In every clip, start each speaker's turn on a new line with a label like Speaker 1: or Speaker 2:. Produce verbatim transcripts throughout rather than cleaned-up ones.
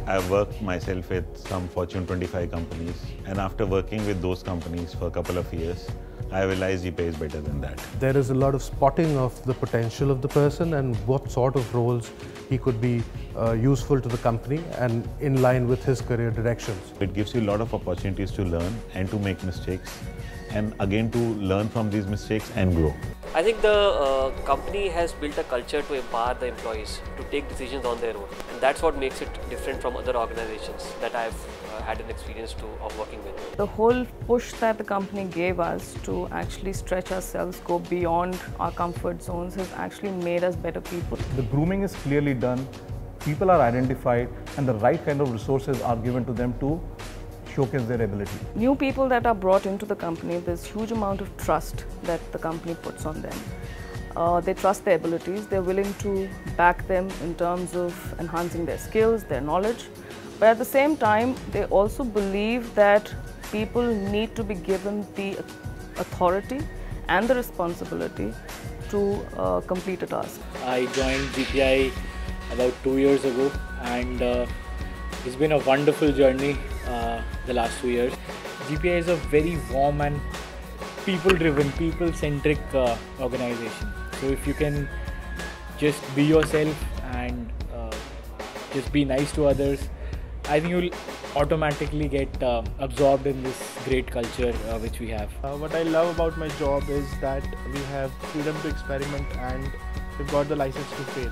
Speaker 1: I've worked myself with some Fortune twenty-five companies, and after working with those companies for a couple of years, I realized G P I is better than that.
Speaker 2: There is a lot of spotting of the potential of the person and what sort of roles he could be uh, useful to the company and in line with his career directions.
Speaker 1: It gives you a lot of opportunities to learn and to make mistakes, and again to learn from these mistakes and grow.
Speaker 3: I think the uh, company has built a culture to empower the employees to take decisions on their own, and that's what makes it different from other organizations that I've uh, had an experience to of working with.
Speaker 4: The whole push that the company gave us to actually stretch ourselves, go beyond our comfort zones, has actually made us better people.
Speaker 5: The grooming is clearly done, people are identified, and the right kind of resources are given to them to showcase their ability.
Speaker 4: New people that are brought into the company, there's huge amount of trust that the company puts on them. Uh, they trust their abilities, they're willing to back them in terms of enhancing their skills, their knowledge. But at the same time, they also believe that people need to be given the authority and the responsibility to uh, complete a task.
Speaker 6: I joined G P I about two years ago, and uh, it's been a wonderful journey uh, the last two years. G P I is a very warm and people-driven, people-centric uh, organization. So if you can just be yourself and uh, just be nice to others, I think you'll automatically get uh, absorbed in this great culture uh, which we have.
Speaker 7: Uh, what I love about my job is that we have freedom to experiment and we've got the license to fail.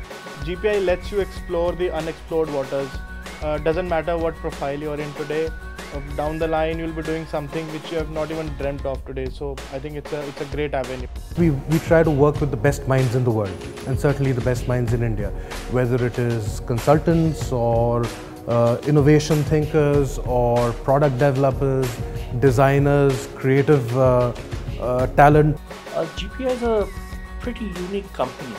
Speaker 7: G P I lets you explore the unexplored waters. Uh, doesn't matter what profile you're in today, uh, down the line you'll be doing something which you have not even dreamt of today. So I think it's a, it's a great avenue.
Speaker 2: We, we try to work with the best minds in the world, and certainly the best minds in India, whether it is consultants or uh, innovation thinkers or product developers, designers, creative uh, uh, talent.
Speaker 8: Uh, G P I is a pretty unique company.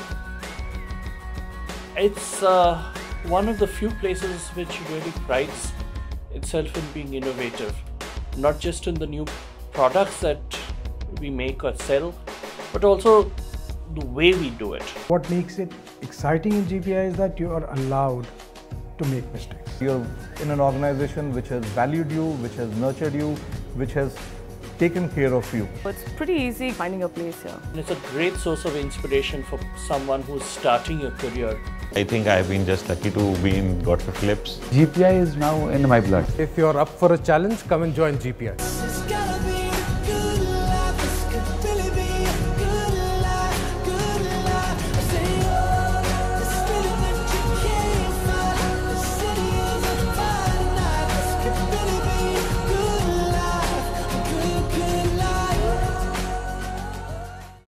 Speaker 8: It's uh, one of the few places which really prides itself in being innovative, not just in the new products that we make or sell, but also the way we do it.
Speaker 9: What makes it exciting in G P I is that you are allowed to make mistakes.
Speaker 5: You're in an organization which has valued you, which has nurtured you, which has taken care of you.
Speaker 4: It's pretty easy finding a place here.
Speaker 8: And it's a great source of inspiration for someone who's starting a career.
Speaker 1: I think I've been just lucky to be in Godfrey Phillips.
Speaker 10: G P I is now in my blood.
Speaker 2: If you're up for a challenge, come and join G P I.